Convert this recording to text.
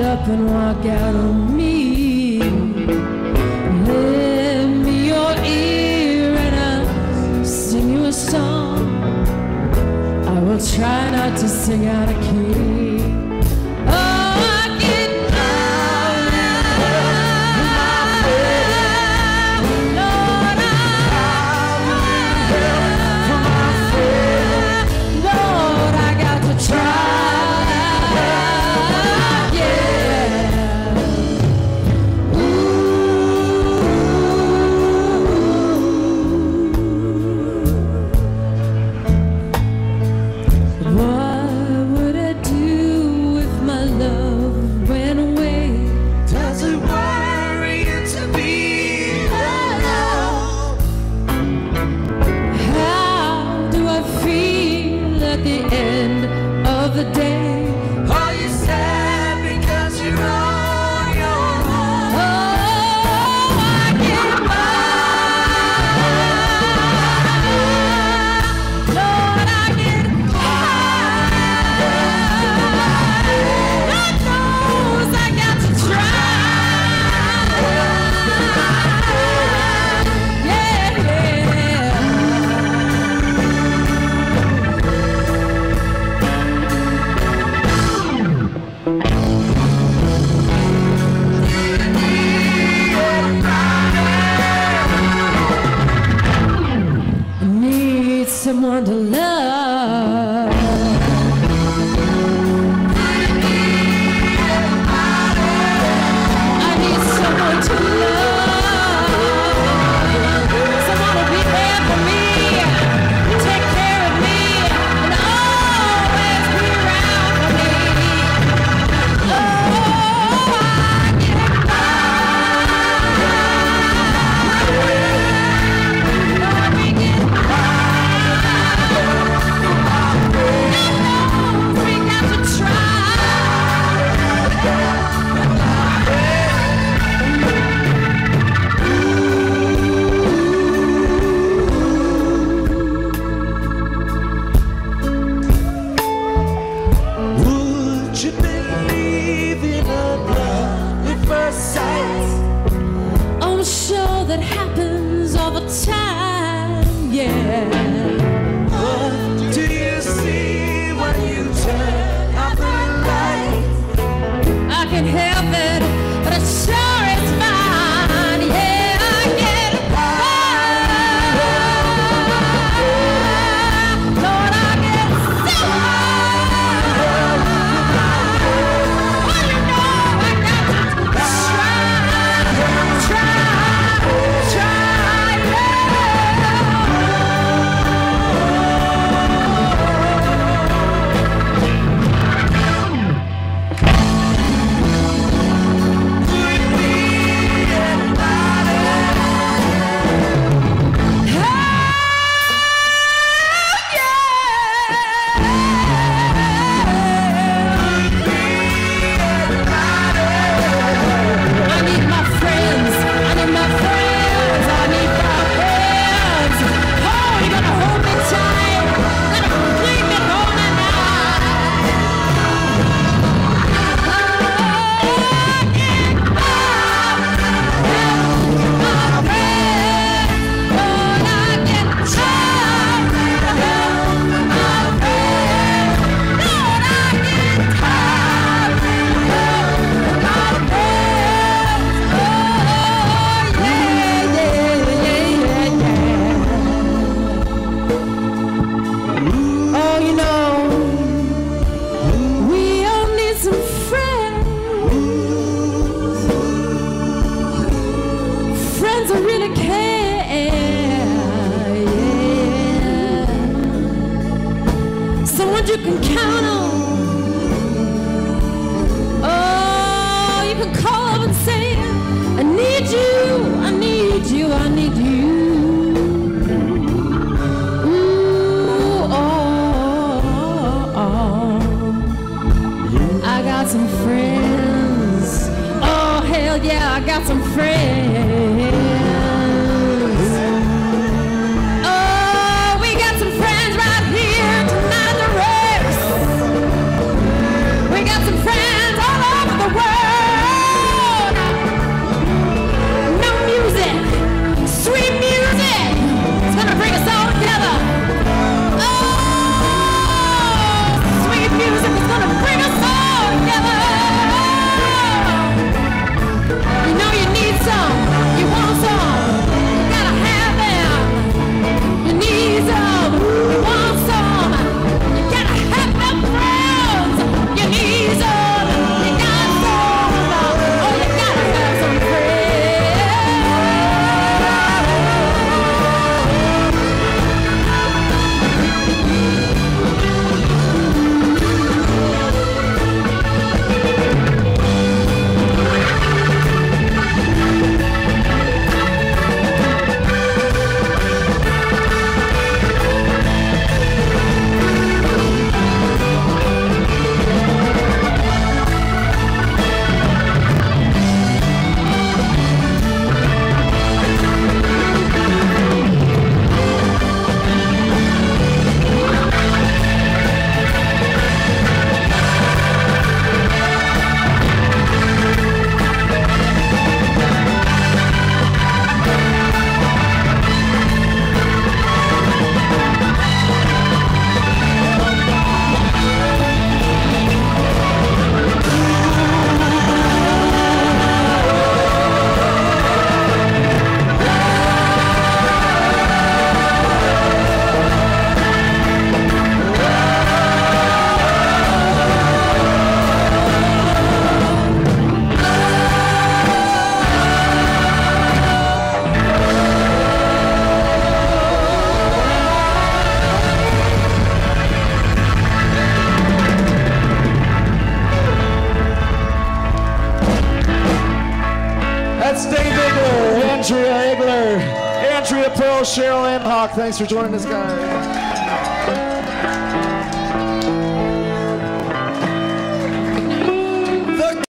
up and walk out on me. Lend me your ear and I'll sing you a song. I will try not to sing out of key. Someone to love. I need someone to love. Someone to be there for me, take care of me, and always be around for me. Oh, I get by. Lord, we get by. That happens all the time, yeah. What do you see when you turn out the light? I can help it, but it sure is fine, yeah. I get high, Lord, I get so high. Oh, you know I got to try. You can count on. Oh, you can call up and say, I need you, I need you, I need you. Ooh, oh. I got some friends. Oh, hell yeah, I got some friends. Oh, we got some friends right here tonight, the Rex. That's Dave Igler, Andrea Igler, Andrea Pearl, Cheryl Imhock. Thanks for joining us, guys.